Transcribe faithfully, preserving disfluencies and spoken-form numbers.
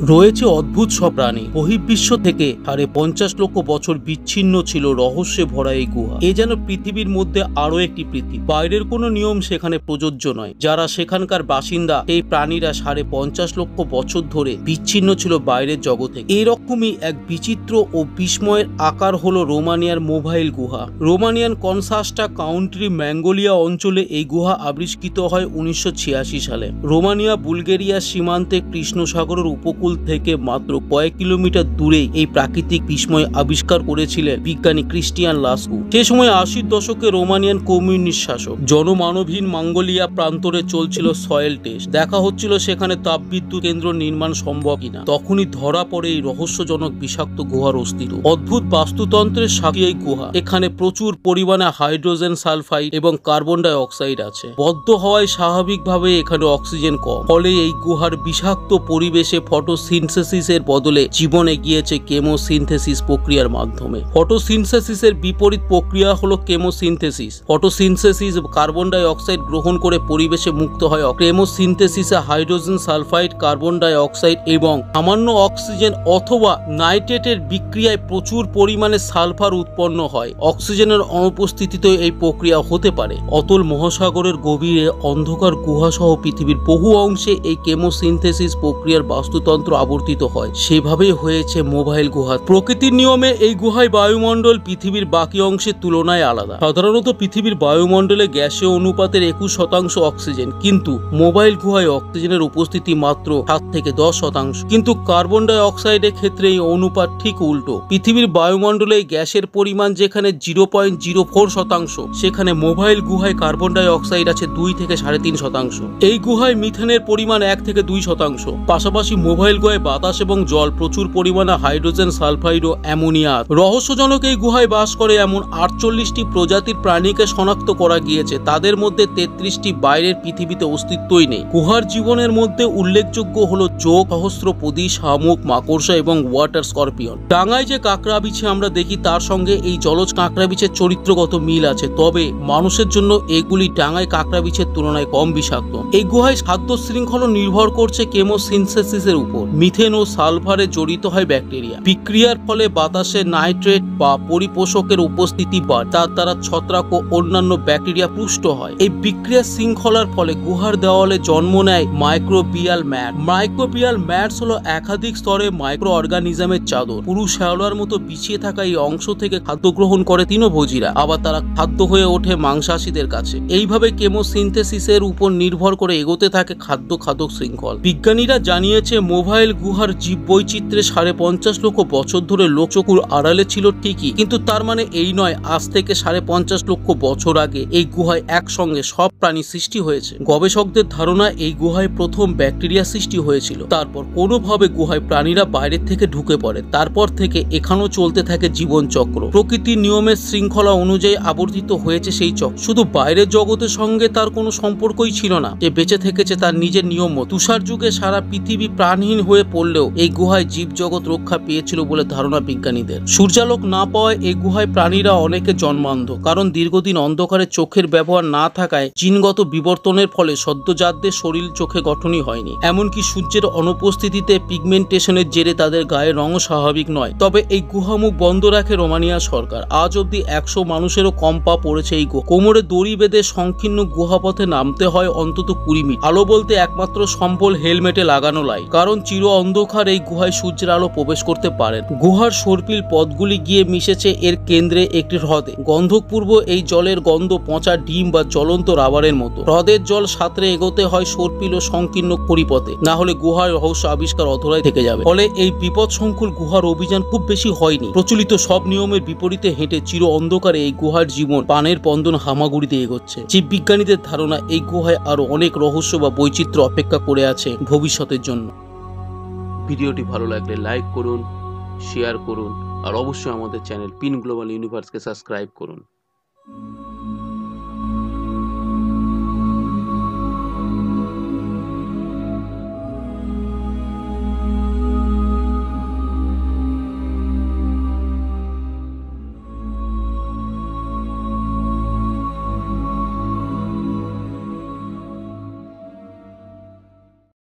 রয়েছে অদ্ভুত সব প্রাণী। বহির্বিশ্ব থেকে সাড়ে পঞ্চাশ লক্ষ বছর বিচ্ছিন্ন ছিল রহস্যে ভরা এই গুহা। এ যেন পৃথিবীর মধ্যে আরো একটি পৃথিবী। বাইরের কোনো নিয়ম সেখানে প্রযোজ্য নয়। যারা সেখানকার বাসিন্দা এই প্রাণীরা সাড়ে পঞ্চাশ লক্ষ বছর ধরে বিচ্ছিন্ন ছিল বাইরের জগতে। এইরকমই এক বিচিত্র ও বিস্ময়ের আকার হলো রোমানিয়ার মোবাইল গুহা। রোমানিয়ান কনসাস্টা কাউন্ট্রি ম্যাঙ্গোলিয়া অঞ্চলে এই গুহা আবিষ্কৃত হয় উনিশশো ছিয়াশি সালে। রোমানিয়া বুলগেরিয়ার সীমান্তে কৃষ্ণ সাগরের উপকূল থেকে মাত্র কয়েক কিলোমিটার দূরেই এই প্রাকৃতিক বিস্ময় আবিষ্কার করেছিলেন বিজ্ঞানী ক্রিস্টিয়ান লাস্কু। সে সময় আশির দশকে রোমানিয়ান কমিউনিস্ট শাসক। জনমানবহীন মঙ্গোলিয়া প্রান্তরে চলছিল সয়েল টেস্ট। দেখা হচ্ছিল সেখানে তাপবিদ্যুৎ কেন্দ্র নির্মাণ সম্ভব কিনা। তখনই ধরা পড়ে এই রহস্যজনক বিষাক্ত গুহার অস্তিত্ব। অদ্ভুত বাস্তুতন্ত্রের সাক্ষী এই গুহা। এখানে প্রচুর পরিমাণে হাইড্রোজেন সালফাইড এবং কার্বন ডাই অক্সাইড আছে। বদ্ধ হওয়ায় স্বাভাবিকভাবে এখানে অক্সিজেন কম। ফলে এই গুহার বিষাক্ত পরিবেশে ফটোসিনথেসিসের বদলে জীবনে গিয়েছে কেমোসিনথেসিস প্রক্রিয়ার মাধ্যমে। ফটোসিনথেসিসের বিপরীত প্রক্রিয়া হলো chemosynthesis. Photosynthesis carbon dioxide গ্রহণ করে পরিবেশে মুক্ত হয়। কেমোসিনথেসিসে hydrogen sulphide, carbon dioxide এবং সামান্য অক্সিজেন অথবা নাইট্রেটের বিক্রিয়ায় প্রচুর পরিমাণে সালফার উৎপন্ন হয়। অক্সিজেনের অনুপস্থিতিতে এই প্রক্রিয়া হতে পারে। অতল মহাসাগরের গভীরে অন্ধকার গুহাসহ পৃথিবীর বহু অংশে এই কেমোসিনথেসিস প্রক্রিয়ার বাস্তুতন্ত্র আবর্তিত হয়। সেভাবেই হয়েছে মোবাইল গুহা। প্রকৃতির নিয়মে এই গুহায় বায়ুমণ্ডল পৃথিবীর বাকি অংশের তুলনায় আলাদা। সাধারণত পৃথিবীর বায়ুমণ্ডলে গ্যাসীয় অনুপাতের একুশ শতাংশ অক্সিজেন, কিন্তু মোবাইল গুহায় অক্সিজেনের উপস্থিতি মাত্র সাত থেকে দশ শতাংশ। কিন্তু কার্বন ডাই অক্সাইডের ক্ষেত্রে এই অনুপাত ঠিক উল্টো। পৃথিবীর বায়ুমণ্ডলে গ্যাসের পরিমাণ যেখানে জিরো পয়েন্ট জিরো ফোর শতাংশ, সেখানে মোবাইল গুহায় কার্বন ডাই অক্সাইড আছে দুই থেকে সাড়ে তিন শতাংশ। এই গুহায় মিথেনের পরিমাণ এক থেকে দুই শতাংশ। পাশাপাশি মোবাইল গুহায় বাতাস এবং জল, প্রচুর পরিমাণে হাইড্রোজেন সালফাইড ও অ্যামোনিয়া। রহস্যজনক এই গুহায় বাস করে এমন আটচল্লিশটি প্রজাতির প্রাণীকে শনাক্ত করা গিয়েছে। তাদের মধ্যে তেত্রিশটি বাইরের পৃথিবীতে অস্তিত্বই নেই। গুহার জীবনের মধ্যে উল্লেখযোগ্য হলো যোগ, সহস্রপদী, শামুক, মাকড়সা এবং ওয়াটার স্করপিয়ন। ডাঙায় যে কাঁকড়া বিছে আমরা দেখি, তার সঙ্গে এই জলজ কাঁকড়া বিছের চরিত্রগত মিল আছে। তবে মানুষের জন্য এগুলি ডাঙায় কাঁকড়া বিছের তুলনায় কম বিষাক্ত। এই গুহায় খাদ্য শৃঙ্খলা নির্ভর করছে কেমোসিনথেসিসের উপর। মিথেন ও সালফারে জড়িত হয় ব্যাকটেরিয়া। বিক্রিয়ার ফলে বাতাসে নাইট্রেট বা পরিপোষকের উপস্থিতি বাড়ে। তার দ্বারা ছত্রাক ও অন্যান্য ব্যাকটেরিয়া পুষ্ট হয়। এই বিক্রিয়া শৃঙ্খলার ফলে গুহার দেওয়ালে জন্ম নেয় মাইক্রোবিয়াল ম্যাট। মাইক্রোবিয়াল ম্যাটস হলো একাধিক স্তরে মাইক্রো অর্গানিজমের চাদর। পুরুষ শ্যাওলার মতো বিছিয়ে থাকা এই অংশ থেকে খাদ্য গ্রহণ করে তৃণভোজীরা। আবার তারা খাদ্য হয়ে ওঠে মাংসাশীদের কাছে। এইভাবে কেমোসিনথেসিসের উপর নির্ভর করে এগোতে থাকে খাদ্য খাদক শৃঙ্খল। বিজ্ঞানীরা জানিয়েছে মোবাইল গুহার জীব বৈচিত্র্যে সাড়ে পঞ্চাশ লক্ষ বছর ধরে লোকচক্ষুর আড়ালে ছিল ঠিকই, কিন্তু তার মানে এই নয় আজ থেকে সাড়ে পঞ্চাশ লক্ষ বছর আগে এই গুহায় একসঙ্গে সব প্রাণী সৃষ্টি হয়েছে। গবেষকদের ধারণা এই গুহায় প্রথম ব্যাকটেরিয়া সৃষ্টি হয়েছিল। তারপর কোনোভাবে গুহায় প্রাণীরা বাইরের থেকে ঢুকে পড়ে। তারপর থেকে এখানেও চলতে থাকে জীবন চক্র। প্রকৃতির নিয়মের শৃঙ্খলা অনুযায়ী আবর্তিত হয়েছে সেই চক্র। শুধু বাইরের জগতের সঙ্গে তার কোনো সম্পর্কই ছিল না। যে বেঁচে থেকেছে তার নিজের নিয়ম। তুষার যুগে সারা পৃথিবী প্রাণহীন হয়ে পড়লেও এই গুহায় জীবজগৎ রক্ষা পেয়েছিল বলে ধারণা বিজ্ঞানীদের। সূর্যালোক না পাওয়ায় এই গুহায় প্রাণীরা অনেকে জন্মান্ধ, কারণ দীর্ঘদিন অন্ধকারে চোখের ব্যবহার না থাকায় জিনগত বিবর্তনের ফলে সদ্যজাতদের শরীর চোখে গঠনই হয়নি। এমনকি সূর্যের অনুপস্থিতিতে পিগমেন্টেশনের জেরে তাদের গায়ের রঙও স্বাভাবিক নয়। তবে এই গুহামুখ বন্ধ রাখে রোমানিয়া সরকার। আজ অব্দি একশো মানুষেরও কম পা পড়েছে এই গুহা। কোমরে দড়ি বেঁধে সংকীর্ণ গুহাপথে নামতে হয় অন্তত কুড়ি মিনিট। আলো বলতে একমাত্র সম্বল হেলমেটে লাগানো লাইট, কারণ চির অন্ধকার এই গুহায় সূর্যের আলো প্রবেশ করতে পারে। গুহার সর্পিল পথগুলি গিয়ে মিশেছে এর কেন্দ্রে একটি হ্রদে। গন্ধকপূর্ব এই জলের গন্ধ পচা ডিম বা জ্বলন্ত রাবারের মতো। হ্রদের জল সাঁতরে এগোতে হয় সর্পিল ও সংকীর্ণ পরিপথে, না হলে গুহার রহস্য আবিষ্কার অধরাই থেকে যাবে। ফলে এই বিপদ সংকুল গুহার অভিযান খুব বেশি হয়নি। প্রচলিত সব নিয়মের বিপরীতে হেঁটে চির অন্ধকারে এই গুহার জীবন পানের পন্দন হামাগুড়িতে এগোচ্ছে। জীববিজ্ঞানীদের ধারণা এই গুহায় আরো অনেক রহস্য বা বৈচিত্র্য অপেক্ষা করে আছে ভবিষ্যতের জন্য। ভিডিওটি ভালো লাগলে লাইক করুন, শেয়ার করুন আর অবশ্যই আমাদের চ্যানেল পিন গ্লোবাল ইউনিভার্সকে সাবস্ক্রাইব করুন।